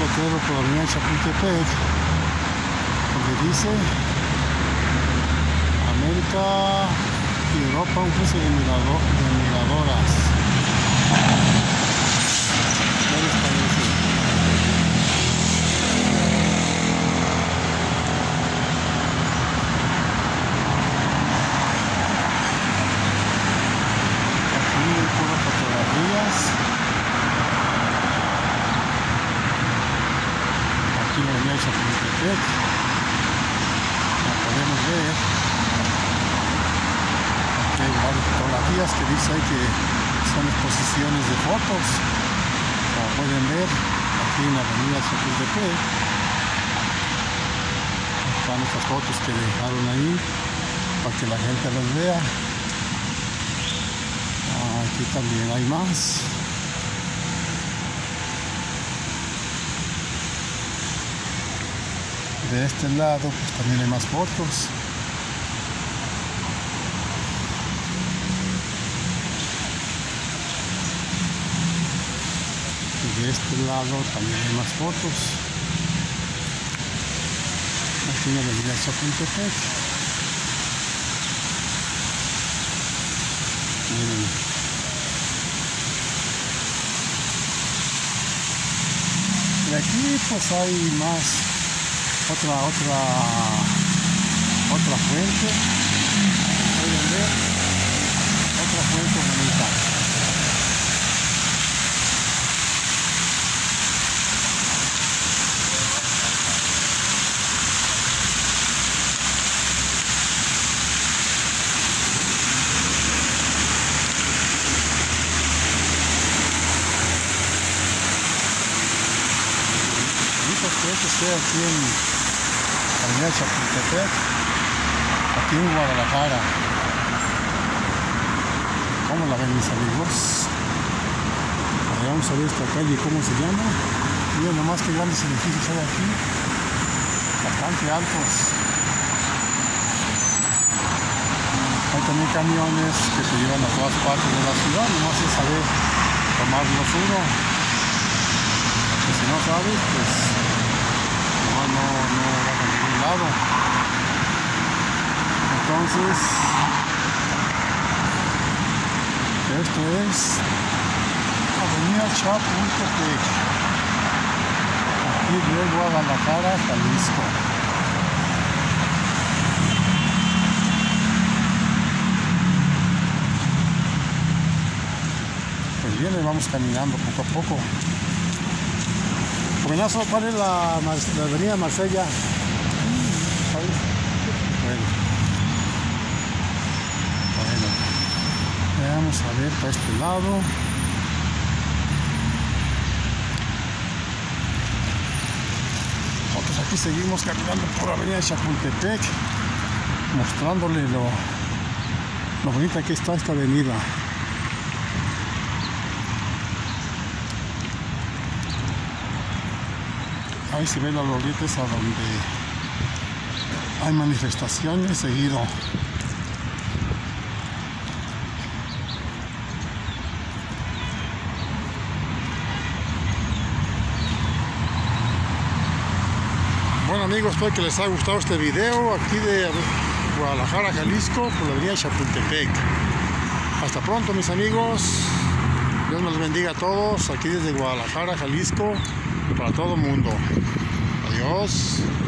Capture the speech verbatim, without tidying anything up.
letrero por la avenida Chapultepec donde dice América y Europa, un cruce de, mirador, de miradoras. ¿Qué les parece? Aquí puras fotografías. Aquí en la avenida Chapultepec, como podemos ver, aquí hay varias fotografías que dice ahí que son exposiciones de fotos. Como pueden ver, aquí en la avenida Chapultepec están estas fotos que dejaron ahí para que la gente las vea. Aquí también hay más. De este lado pues también hay más fotos. Y de este lado también hay más fotos. Aquí en la avenida Chapultepec. Miren. Y aquí pues hay más. Otra, otra, otra fuente, pueden ver, otra fuente bonita. Muchas fuentes que hay aquí en avenida Chapultepec, aquí en Guadalajara. ¿Cómo la ven, mis amigos? Ahora vamos a ver esta calle, ¿cómo se llama? Miren nomás qué grandes edificios hay aquí, bastante altos. Hay también camiones que te llevan a todas partes de la ciudad, nomás es saber tomarlos uno, porque si no sabes, pues no, no, no vas a ningún lado. Entonces, esto es avenida Chapultepec, aquí de Guadalajara, Jalisco. Pues bien, vamos caminando poco a poco. Jovenazo, ¿cuál es la, la avenida Marsella? ¿Sabes? Bueno. Bueno. Vamos a ver para este lado. Pues aquí seguimos caminando por la avenida Chapultepec, mostrándole lo, lo bonita que está esta avenida. Ahí se ve la glorieta a donde hay manifestaciones seguido. Bueno amigos, espero que les haya gustado este video aquí de Guadalajara, Jalisco, por la avenida Chapultepec. Hasta pronto mis amigos, Dios nos bendiga a todos aquí desde Guadalajara, Jalisco, para todo el mundo. Adiós.